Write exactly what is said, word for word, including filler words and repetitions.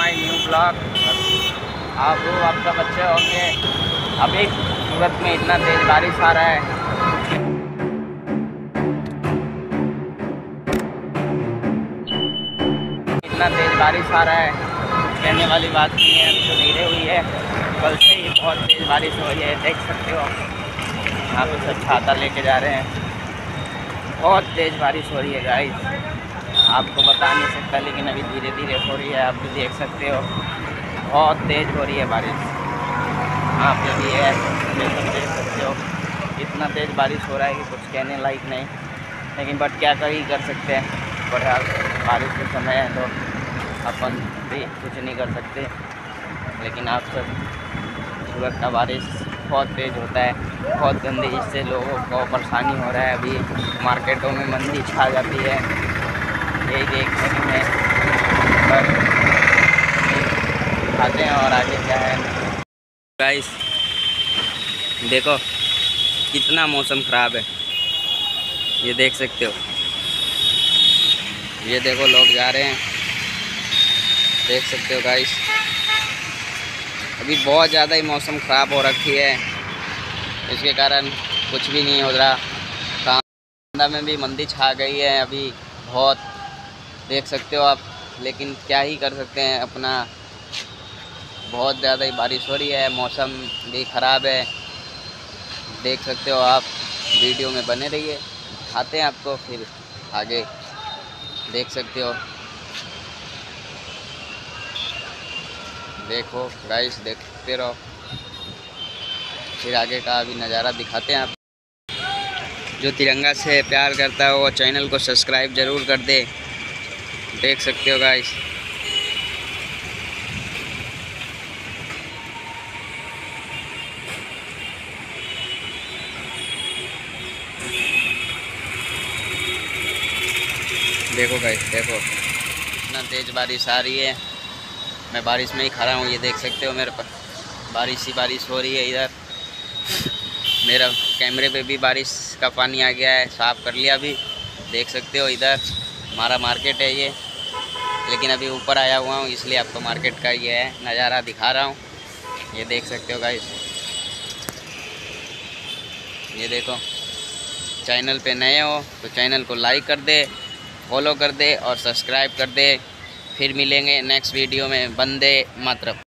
My new blog. आप वो आप सब अच्छे होंगे। अभी सूरत में इतना तेज़ बारिश आ रहा है, इतना तेज़ बारिश आ रहा है, कहने वाली बात नहीं है। अभी तो धीरे हुई है, कल से ही बहुत तेज़ बारिश हो रही है, देख सकते हो। यहाँ पे सब छाता लेके जा रहे हैं, बहुत तेज़ बारिश हो रही है गाइस। आपको बता नहीं सकता, लेकिन अभी धीरे धीरे हो रही है, आप भी देख सकते हो। बहुत तेज़ हो रही है बारिश, यहाँ पे भी है, देख सकते हो। इतना तेज़ बारिश हो रहा है कि कुछ कहने लायक नहीं, लेकिन बट क्या कर ही कर सकते हैं। बहरहाल बारिश के समय है तो अपन भी कुछ नहीं कर सकते। लेकिन आप सब, सूरत का बारिश बहुत तेज़ होता है, बहुत गंदी, इससे लोगों को परेशानी हो रहा है। अभी मार्केटों में मंदी छा जाती है, यही देखने में। पर खाते हैं और आगे क्या है गाइस। देखो कितना मौसम ख़राब है, ये देख सकते हो। ये देखो लोग जा रहे हैं, देख सकते हो गाइस। अभी बहुत ज़्यादा ही मौसम ख़राब हो रखी है, इसके कारण कुछ भी नहीं हो रहा। धंधा में भी मंदी छा गई है अभी बहुत, देख सकते हो आप। लेकिन क्या ही कर सकते हैं, अपना बहुत ज़्यादा ही बारिश हो रही है, मौसम भी ख़राब है, देख सकते हो आप। वीडियो में बने रहिए, दिखाते हैं आपको फिर आगे, देख सकते हो। देखो गाइस, देखते रहो, फिर आगे का अभी नज़ारा दिखाते हैं आप। जो तिरंगा से प्यार करता है वो चैनल को सब्सक्राइब ज़रूर कर दे, देख सकते हो गाइस। देखो गाइस, देखो इतना तेज़ बारिश आ रही है, मैं बारिश में ही खड़ा हूँ, ये देख सकते हो। मेरे पास बारिश ही बारिश हो रही है इधर। मेरा कैमरे पे भी बारिश का पानी आ गया है, साफ़ कर लिया अभी, देख सकते हो। इधर हमारा मार्केट है ये, लेकिन अभी ऊपर आया हुआ हूँ, इसलिए आपको मार्केट का ये है नज़ारा दिखा रहा हूँ। ये देख सकते हो गाइस, ये देखो। चैनल पे नए हो तो चैनल को लाइक कर दे, फॉलो कर दे और सब्सक्राइब कर दे। फिर मिलेंगे नेक्स्ट वीडियो में। वंदे मातरम।